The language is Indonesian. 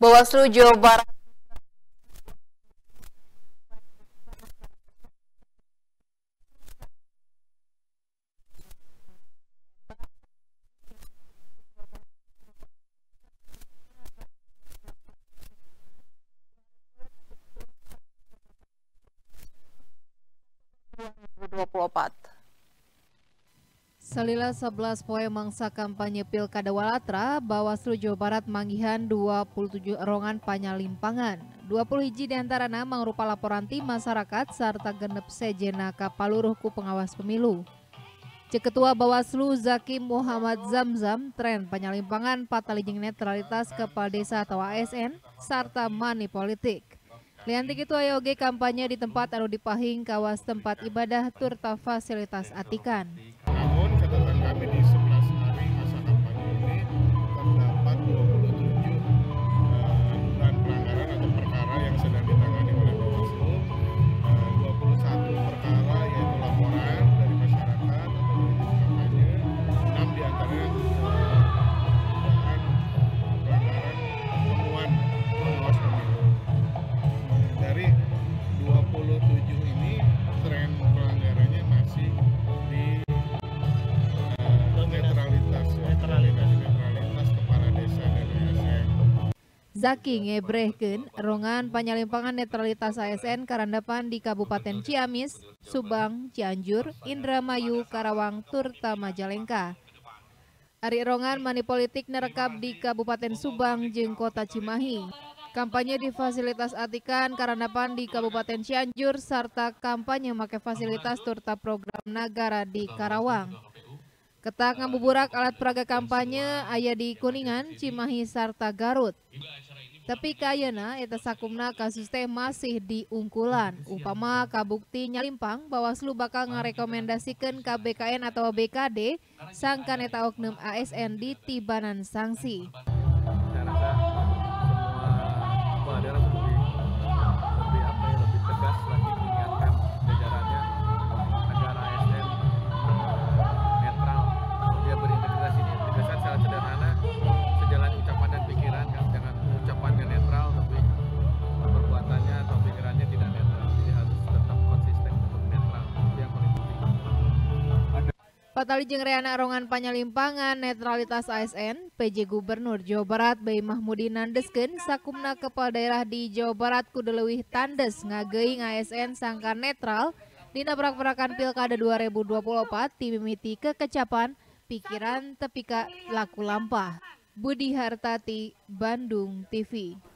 Bawaslu Jawa Barat Salila 11 poe mangsa kampanye Pilkada Walatra, Bawaslu Jawa Barat manggihan 27 erongan panyalimpangan. 21 diantarana mangrupa laporan tim masyarakat serta genep sejena kapaluruh ku pengawas pemilu. Cek Ketua Bawaslu Zakim Muhammad Zamzam, tren panyalimpangan patalijeng netralitas kepala desa atau ASN serta money politik. Liantik itu aya oge kampanye di tempat anu dipahing kawas tempat ibadah turta fasilitas atikan. Namun catatan kami di 11 hari masa kampanye ini terdapat 27 dugaan pelanggaran atau perkara yang sedang ditangani oleh Bawaslu. 21 perkara yaitu laporan dari masyarakat atau dari tim kampanye, 6 diantaranya dugaan pelanggaran temuan pengawas pemilu. Dari 27 ini tren pelanggarannya masih di netralitas kepala desa dan ASN. Zaki ngebrehkeun erongan panyalimpangan netralitas ASN karandapan di Kabupaten Ciamis, Subang, Cianjur, Indramayu, Karawang, turta Majalengka. Ari erongan money politik nerekap di Kabupaten Subang jeung Kota Cimahi. Kampanye di fasilitas atikan karandapan di Kabupaten Cianjur serta kampanye make fasilitas turta program Nagara di Karawang. Ketak ngabuburak alat peraga kampanye aya di Kuningan, Cimahi serta Garut. Tapi kayeuna eta sakumna kasus teh masih diungkulan. Upama kabukti nyalimpang, Bawaslu bakal ngarekomendasikeun ka BKN atau BKD sangkan eta oknum ASN ditibanan sanksi. Saya rasa semua daerah lebih tegas lagi mengingatkan jajarannya agar ASN netral, dia berintegrasi. Integrasi secara sederhana sejalan ucapan dan pikiran, kan, jangan ucapannya netral tapi perbuatannya atau pikirannya tidak netral. Jadi harus tetap konsisten untuk netral, itu yang paling penting. Patalijeng reana erongan panyalimpangan netralitas ASN, PJ Gubernur Jawa Barat Bayi Mahmudin nandeskeun sakumna kepala daerah di Jawa Barat kudu leuwih tandes ngageuing ASN sangka netral dina prak-prakan Pilkada 2024 ti mimiti kekecapan pikiran tepi ka laku lampah. Budi Hartati, Bandung TV.